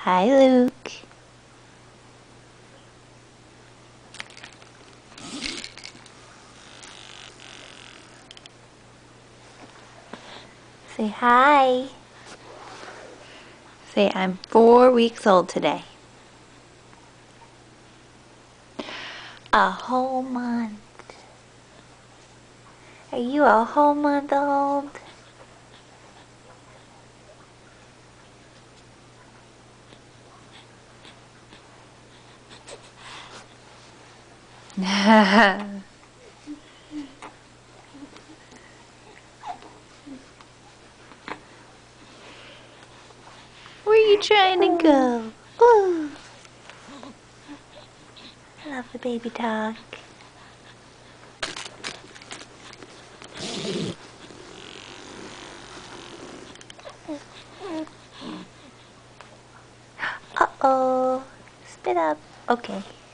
Hi, Luke. Say hi. Say, I'm 4 weeks old today. A whole month. Are you a whole month old? Where are you trying to go? Ooh. I love the baby talk. Uh-oh. Spit up. Okay.